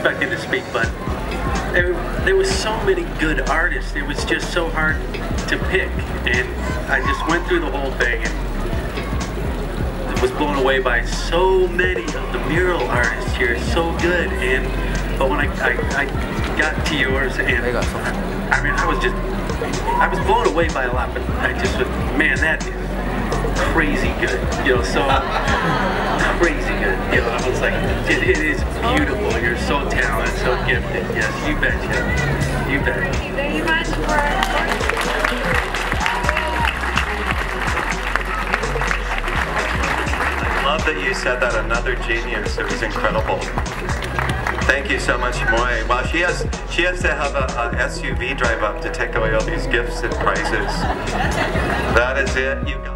expecting to speak, but there was so many good artists. It was just so hard to pick, and I just went through the whole thing and was blown away by so many of the mural artists here. So good, but when I got to yours, and I mean, I was blown away by a lot, but I just was, man, that is crazy good, you know, so crazy good, you know. I was like, it is beautiful. You're so talented, so gifted. Yes, you betcha. You bet. Thank you very much for. I love that you said that. Another genius. It was incredible. Thank you so much, Moy. Well, she has to have a SUV drive up to take away all these gifts and prizes. That is it. You got